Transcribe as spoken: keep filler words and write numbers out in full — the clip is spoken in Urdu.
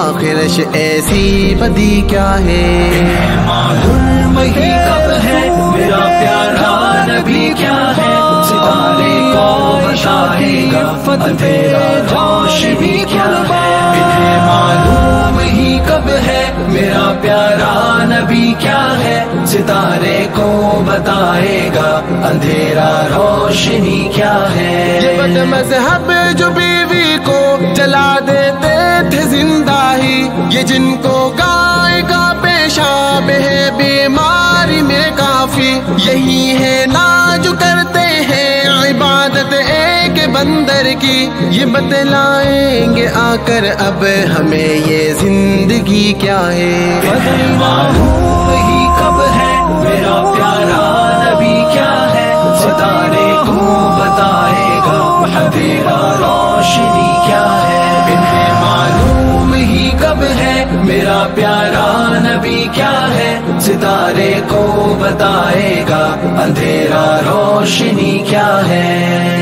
آخر ایسی بدی کیا ہے؟ معلوم ہی کب ہے میرا پیارا نبی کیا ہے، ستارے کو بتائے گا اندھیرا روشنی کیا ہے۔ انہیں معلوم ہی کب ہے میرا پیارا نبی کیا ہے، ستارے کو بتائے گا اندھیرا روشنی کیا ہے۔ یہ بد مذہب جو بیوی کو جلا دیتے تھے زندہ ہی، یہ جن کو گائے گا پیشاب ہے بیماری میں کافی، یہی ہے نا جو کرتے ہیں عبادت ایک بندر کی، یہ بتلائیں گے آ کر اب ہمیں یہ زندگی کیا ہے۔ معلوم ہی کب ہے میرا پیارا نبی کیا ہے، ستارے کو بتائے گا اندھیرا روشنی کیا ہے۔ انہیں معلوم ہی کب ہے میرا پیارا نبی کیا ہے، ستارے کو بتائے گا اندھیرا روشنی کیا ہے۔